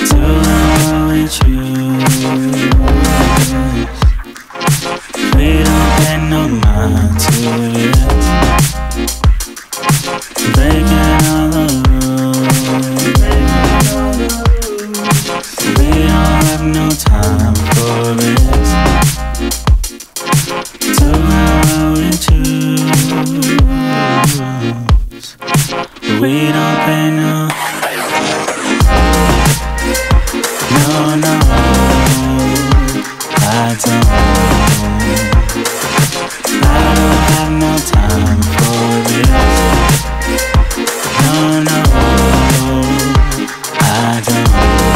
to roll with you. We don't pay no mind to it. Breaking all the rules. We don't have no time for it. To roll with you. We don't pay no. No, I don't have no time for this. No, I don't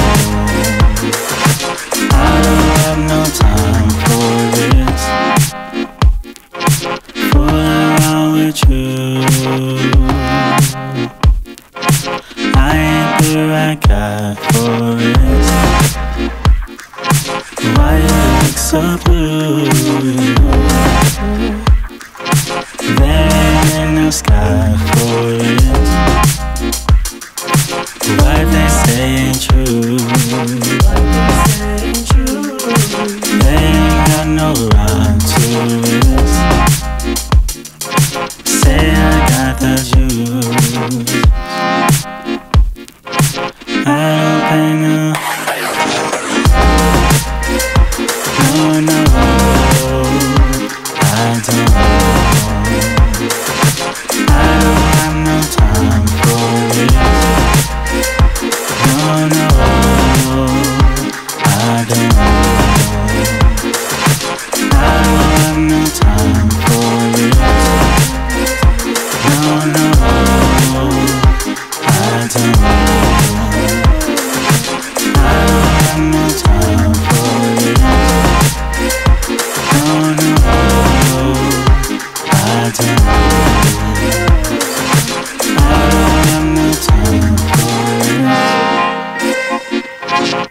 have no time for this. Fooling around with you, I ain't the right guy for it. Why you look so blue? There ain't no sky for it. What they say ain't true. They ain't got no rhyme to it. Say I got the juice. I don't pay no. No, I don't have no time for it. No, I don't have no time for it. No, I don't have no time for it. I don't have no time for it.